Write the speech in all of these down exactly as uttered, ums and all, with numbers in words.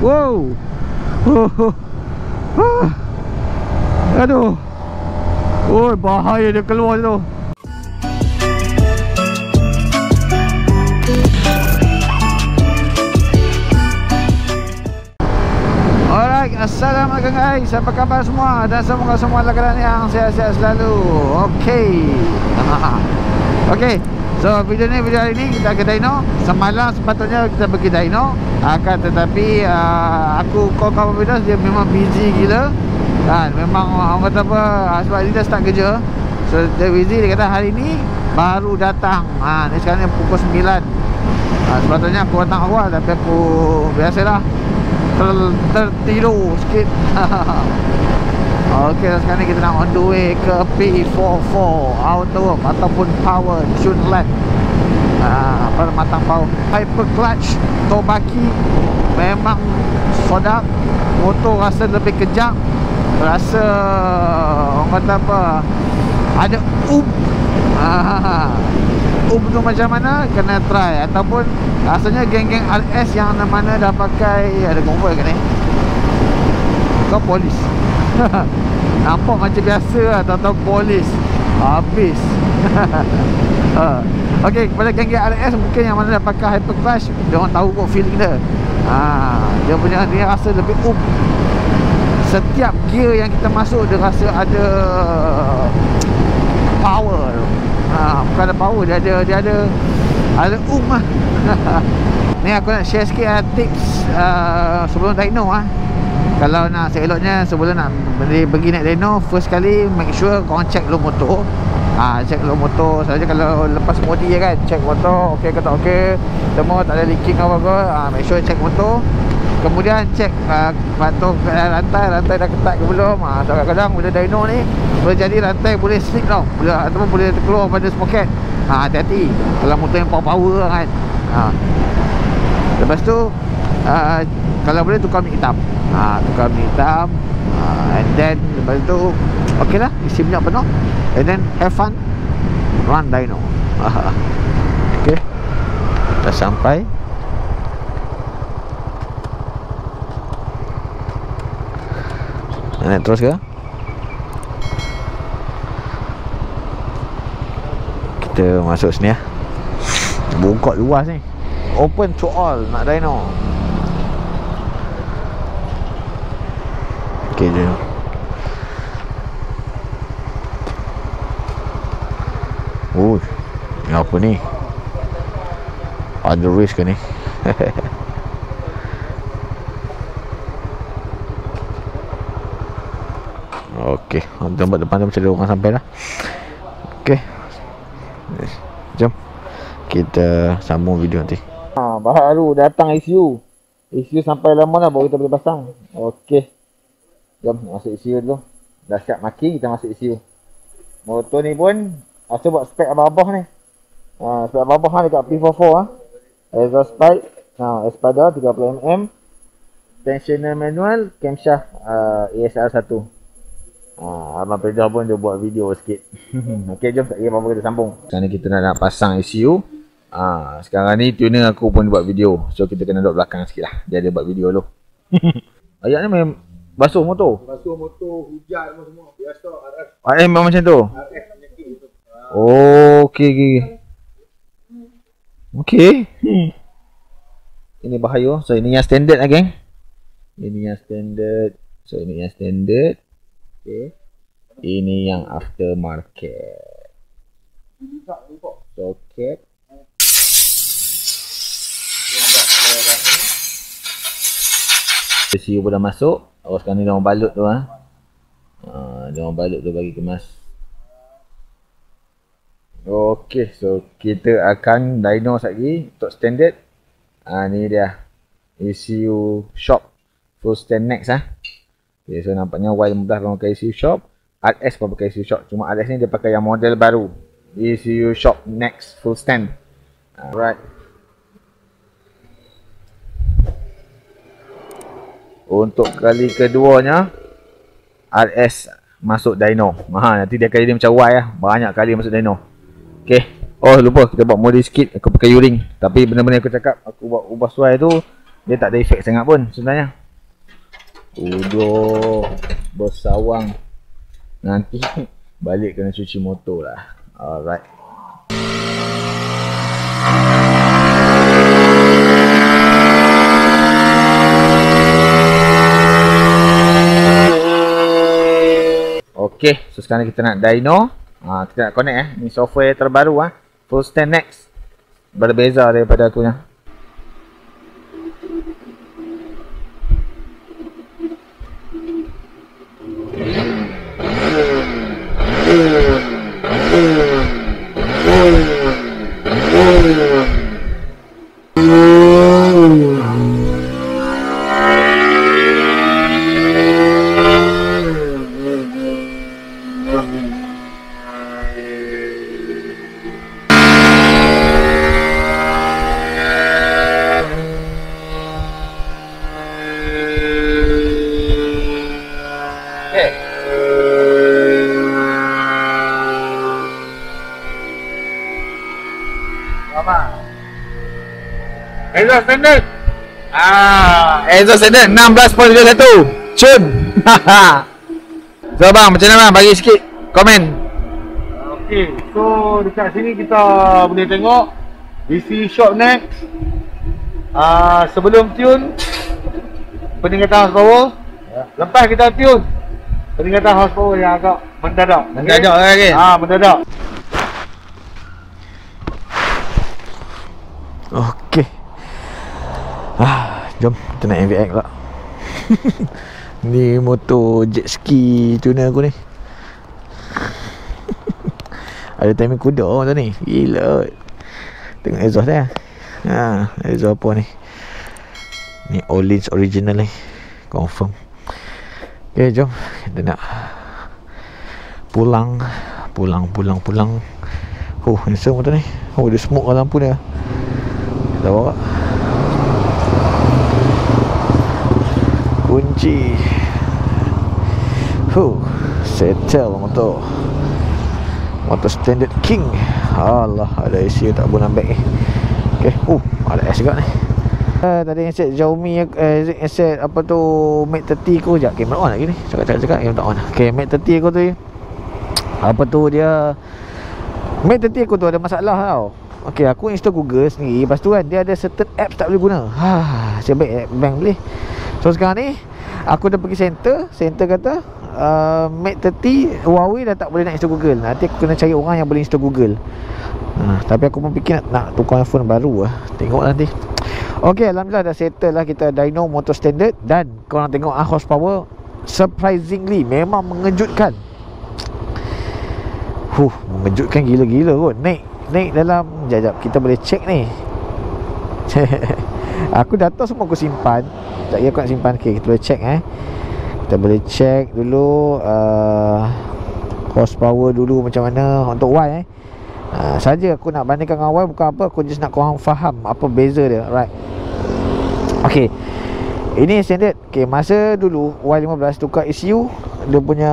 Wow. Oh. Ah. Aduh. Oh, bahaya dia keluar tu. Alright, assalamualaikum guys. Apa khabar semua? Dan semoga semua dalam keadaan yang sihat-sihat selalu. Okey. Okey. So video ni, video hari ni kita ke Dino. Semalam sepatutnya kita pergi Dino, akan tetapi uh, aku call kawan video, dia memang busy gila kan. Memang orang kata apa, sebab dia dah start kerja, so dia busy. Dia kata hari ni baru datang. Ha, ni sekarang ni pukul sembilan. Ha, sepatutnya aku datang awal, tapi aku biasalah ter, tertidur sikit. Okey, sekarang ni kita nak on the way ke P empat puluh empat Auto Work ataupun Power Tune Lab. Ah, permatang bau Hyper Clutch Tobaki memang sedap. Motor rasa lebih kejap, rasa orang kata apa, ada um. Ah, um tu macam mana, kena try. Ataupun rasanya geng-geng R S yang mana dah pakai, ada convoy ke ni? Kau polis. Nampak macam biasa lah, tahu-tahu polis habis. uh, Okey, kepada geng-geng R S mungkin yang mana dah pakai Hyper Clutch, dia orang tahu kok feeling dia. ha, Dia punya, dia rasa lebih um. Setiap gear yang kita masuk, dia rasa ada power. ha, Bukan ada power, dia ada Dia ada Ada um lah. Ni aku nak share sikit uh, tips uh, sebelum dyno lah. Kalau nak seeloknya, sebelum nak pergi naik dyno, first kali make sure korang check dulu motor. Ah, ha, check dulu motor. Saja kalau lepas modi kan, check motor okey ke tak okey, semua tak ada leaking apa-apa. Ah, ha, make sure check motor. Kemudian check uh, patung rantai, rantai dah ketat ke belum. Ah, ha, kadang-kadang bila dyno ni boleh jadi rantai boleh slip tau, boleh ataupun boleh terkeluar pada sprocket. Ah, ha, hati-hati kalau motor yang power-power kan. Ah. Ha. Lepas tu uh, kalau boleh tukar minyak hitam. Ha, tukar minyak hitam. Ha, and then lepas tu okey lah, isi minyak penuh. And then have fun run dyno. Okey, dah sampai. Naik terus ke? Kita masuk sini lah. Buka luas ni, open to all nak dyno. Okey je. Oh, ni apa ni? Ada risk ke ni? Okey, tempat depan tu macam ada orang sampai lah. Okey, jom kita sambung video nanti. Ha, baru datang I C U. I C U sampai lama lah baru kita boleh pasang. Okey, jom masuk I C U dulu. Dah siap maki, kita masuk I C U. Motor ni pun saya buat spek abah-abah ni. Ha, spek abah-abah ni dekat P empat puluh empat. Ha. Exhaust pipe, ha, espada tiga puluh milimeter. Tensioner manual, camshaft uh, A S R satu. Ha, Abang Pedah pun dia buat video sikit. Okey, jom tak kira apa-apa kita sambung. Sekarang ni kita nak, nak pasang I C U. Ha, sekarang ni tuner aku pun buat video. So kita kena duduk belakang sikit lah. Dia ada buat video dulu. Ayat ni memang basuh motor. Basuh motor, hujan semua. Biasa R S. R S memang macam tu. R S penyakit tu. Oh, okey okey. Okey. Hmm. Ini bahaya. So ini yang standard lah geng. Ini yang standard. So ini yang standard. Okey. Ini yang aftermarket. Soket. I C U pun dah masuk. Oh, sekarang ni dia orang balut tu ah. Ha, dia orang balut tu bagi kemas. Okey, so kita akan dyno lagi untuk standard. Ah, ni dia I C U shop full stand next ah. Okay, so nampaknya Y lima belas pakai I C U shop, R S pun pakai I C U shop. Cuma R S ni dia pakai yang model baru, I C U shop next full stand. Alright. Untuk kali keduanya R S masuk dyno. Ha, nanti dia kali dia macam Y lah, banyak kali masuk dyno. Okey. Oh lupa kita buat modi sikit, aku pakai U-ring. Tapi benda-benda aku cakap aku buat ubah suai tu Dia tak ada efek sangat pun sebenarnya. Udah bersawang. Nanti balik kena cuci motor lah. Alright. Okay, so sekarang kita nak dyno. Ha, kita nak connect eh. Ni software terbaru ah. Full Stand Next. Berbeza daripada aku nya. Exhaust standard. Ah, exhaust standard enam belas titik dua satu. Cun. So bang, macam mana bang? Bagi sikit komen. Okey, so dekat sini kita boleh tengok D C Shop Next. Ah, uh, sebelum tune peningkatan horsepower. Ya. Lepas kita tune peningkatan horsepower yang agak mendadak. Mendadak okay? Lagi. Ah, mendadak. Okey. Ah, jom kita naik M V X pula. Ni motor jet ski tuner aku ni. Ada timing kuda oh, tu ni. Gila. Tengok exhaust dia. Ha, exhaust apa ni? Ni Olin's original ni. Confirm. Okey, jom kita nak pulang. Pulang, pulang, pulang. Oh, handsome motor ni. Oh, dia smoke lah lampu dia. Kita bawa. Kunci. Huh, settle motor. Motor standard king. Allah, ada A C tak boleh ambil ni. Okey, uh, ada S juga ni. Uh, tadi yang set Xiaomi eh set apa tu Mate tiga puluh aku jap kamera on lagi ni. Cakap-cakap yang tak on. Okey, Mate tiga puluh aku tu apa tu dia Mate tiga puluh aku tu ada masalah tau. Okey, aku install Google sendiri. Lepas tu kan dia ada certain apps tak boleh guna. Ha, saya baik bank boleh. So sekarang ni aku dah pergi center. Center kata uh, Mate tiga puluh Huawei dah tak boleh nak install Google. Nanti aku kena cari orang yang boleh install Google. Ha, tapi aku pun fikir nak, nak tukar phone baru lah. Tengoklah nanti. Okey, alhamdulillah dah settle lah kita dyno motor standard. Dan korang tengok ah, horsepower surprisingly memang mengejutkan. Huh, mengejutkan gila-gila kot. Naik Naik dalam Sekejap, kita boleh check ni. Aku data semua aku simpan. Tak kira aku nak simpan. Okay, kita boleh check eh. Kita boleh check dulu uh, horsepower dulu macam mana untuk Y eh. uh, Saja aku nak bandingkan dengan Y. Bukan apa, aku just nak korang faham apa beza dia. Right. Okay, ini standard. Okay, masa dulu Y lima belas tukar E C U, dia punya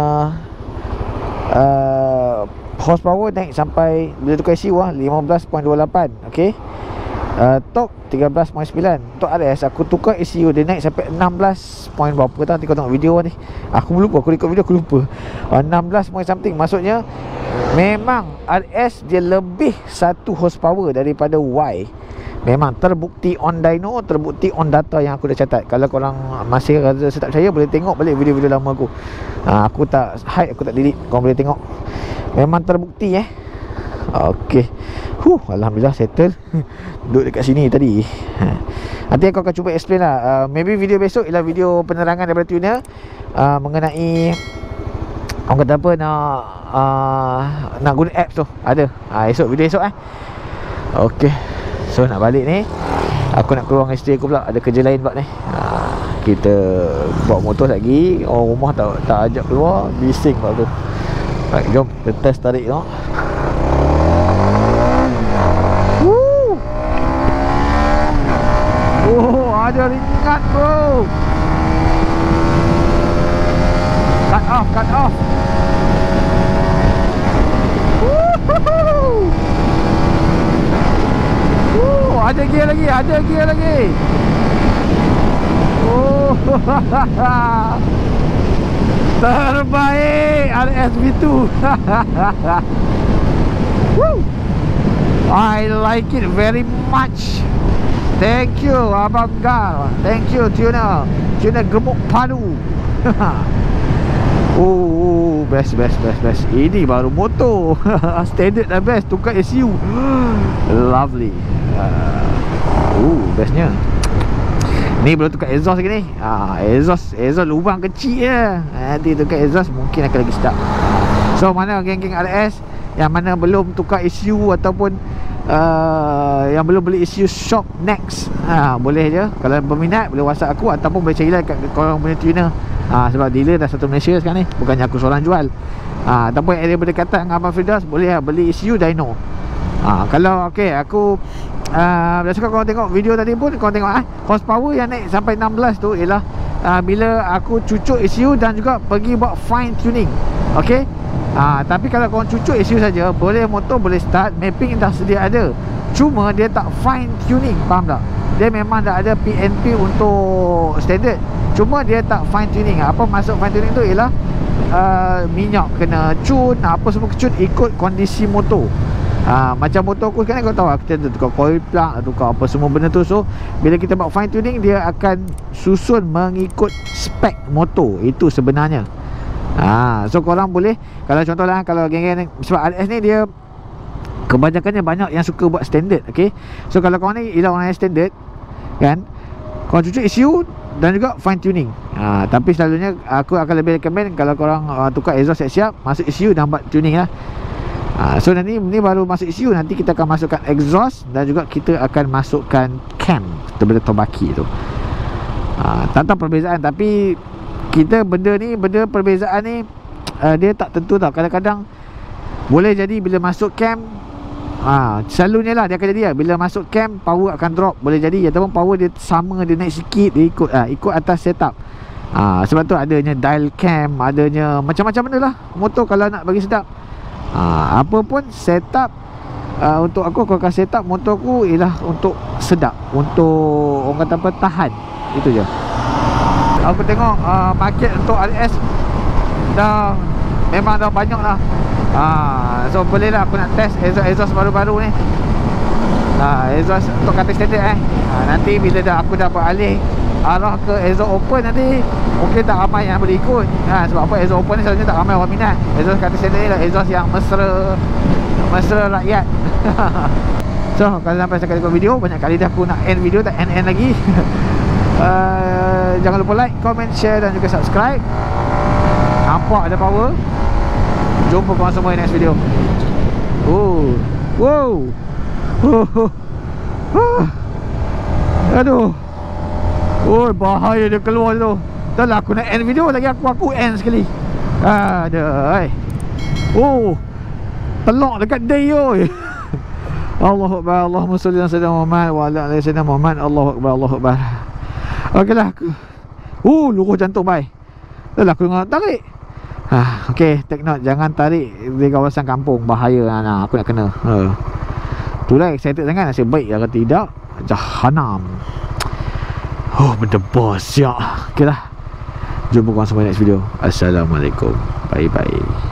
uh, horsepower naik sampai bila tukar E C U lah lima belas titik dua lapan. Okay, uh, torque tiga belas titik sembilan. Untuk R S aku tukar E C U dia naik sampai enam belas point berapa tau. Nanti kau tengok video ni. Aku lupa, aku rekod video aku lupa. uh, enam belas point something. Maksudnya memang R S dia lebih satu horsepower daripada Y. Memang terbukti on dyno, terbukti on data yang aku dah catat. Kalau korang masih rasa tak percaya, boleh tengok balik video-video lama aku. ha, Aku tak hide, aku tak delete. Korang boleh tengok. Memang terbukti eh. Okey. Huh, alhamdulillah settle. Duduk dekat sini tadi. Ha. Nanti aku akan cuba explain lah. uh, Maybe video besok ialah video penerangan daripada tuner uh, mengenai orang kata apa nak uh, nak guna apps tu. Ada. Ha, esok video esok eh. Okey. So nak balik ni, aku nak keluar dengan isteri aku pula. Ada kerja lain buat ni. ha, Kita bawa motor lagi. Orang rumah tak tak ajak keluar. Bising buat tu. Baik, jom kita test tarik tengok. Woo! Oh, ada ringat bro. Cut off, cut off. Woohoo! Woo, ada gear lagi, ada gear lagi. Terbaik R S V two. Woo. I like it very much. Thank you Abang Gal. Thank you Tuna. Tuna gemuk padu. Oh, best best best best. Ini baru motor. Standard dah best. Tukar S U. Lovely. uh, Oh, bestnya. Ni belum tukar exhaust lagi ni. Ah, exhaust exhaust lubang kecil je. Nanti tukar exhaust mungkin akan lagi sedap. So mana geng-geng R S yang mana belum tukar S U ataupun uh, yang belum beli S U shop next, ha, boleh je. Kalau berminat boleh WhatsApp aku ataupun boleh cari lah kat korang punya tuner. Ha, sebab dealer dah satu Malaysia sekarang ni. Bukannya aku seorang jual. Ha, ataupun area berdekatan dengan Abang Firdaus, boleh lah beli S U dyno. Ha, kalau okey aku uh, dah suka korang tengok video tadi pun, korang tengok ah, horsepower yang naik sampai enam belas tu ialah uh, bila aku cucuk S U dan juga pergi buat fine tuning. Okey. Ha, tapi kalau korang cucuk S U saja, boleh motor boleh start, mapping dah sedia ada. Cuma dia tak fine tuning, faham tak? Dia memang dah ada P N P untuk standard. Cuma dia tak fine tuning. Apa maksud fine tuning tu ialah uh, minyak kena cun, apa semua kecun ikut kondisi motor. Ha, macam motor aku sekarang kau tahu lah, kita tukar coil plug, tukar apa semua benda tu. So bila kita buat fine tuning, dia akan susun mengikut spek motor. Itu sebenarnya. Ha, so korang boleh, kalau contohlah kalau geng-geng, sebab R S ni dia kebanyakannya banyak yang suka buat standard. Okay, so kalau korang ni ialah orang yang standard kan, korang cucuk S U dan juga fine tuning. Ha, tapi selalunya aku akan lebih recommend kalau korang uh, tukar exhaust siap-siap, masuk S U dan buat tuning lah. Ha, so nanti ni baru masuk S U, nanti kita akan masukkan exhaust dan juga kita akan masukkan cam daripada Tobaki tu. Ha, tak tahu perbezaan, tapi kita benda ni, benda perbezaan ni uh, dia tak tentu tau. Kadang-kadang boleh jadi bila masuk cam, ha, selalunya lah dia akan jadi lah, bila masuk cam power akan drop, boleh jadi. Ataupun power dia sama, dia naik sikit, dia ikut uh, ikut atas setup. Ha, sebab tu adanya dial cam, adanya macam-macam benda lah motor kalau nak bagi sedap. Ha, apa pun setup uh, untuk aku, aku akan setup motor aku ialah untuk sedap, untuk orang kata apa, tahan. Itu je. Aku tengok uh, market untuk R S dah memang dah banyak lah. Ha, so boleh lah aku nak test exhaust baru-baru ni. Ha, exhaust untuk kata standard eh. Ha, nanti bila dah aku dah beralih arah ke exhaust open, nanti mungkin tak ramai yang boleh ikut. Ha, sebab apa, exhaust open ni selalunya tak ramai orang minat. Exhaust kata standard ni lah exhaust yang mesra, mesra rakyat. So kalau sampai saya tengok video, banyak kali dah aku nak end video, tak end-end lagi. Uh, jangan lupa like, comment, share dan juga subscribe. Nampak ada power. Jumpa korang semua di next video. Oh, wow. Oh, oh. Aduh. Oh, bahaya dia keluar tu. Dah lah aku nak end video lagi, aku aku end sekali. Aduh. Oh, telok dekat day oi. Allahu Akbar, Allahumma salli ala sayyidina Muhammad wa ala ali sayyidina Muhammad. Allahu Akbar, Allahu Akbar. Okeylah aku. Uh, luruh jantung bye. Dah lah aku nak tarik. Ha, okey, take note, jangan tarik di kawasan kampung, bahaya. Nah, aku nak kena. Ha. Itulah excited sangat, nasib baik kalau tidak jahanam. Oh, berdebar siap. Okeylah. Jumpa korang semua next video. Assalamualaikum. Bye bye.